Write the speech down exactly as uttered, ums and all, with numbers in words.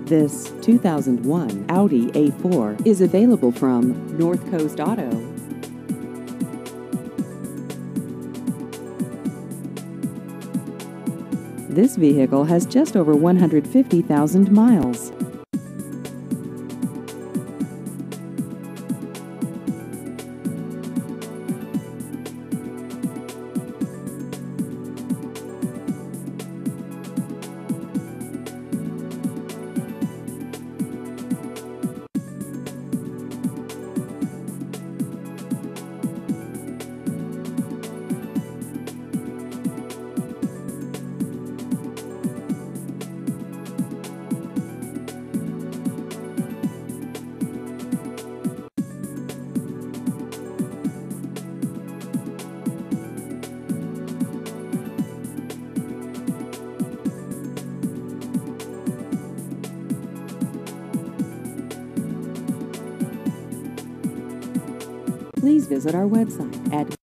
This two thousand one Audi A four is available from North Coast Auto. This vehicle has just over one hundred fifty thousand miles. Please visit our website at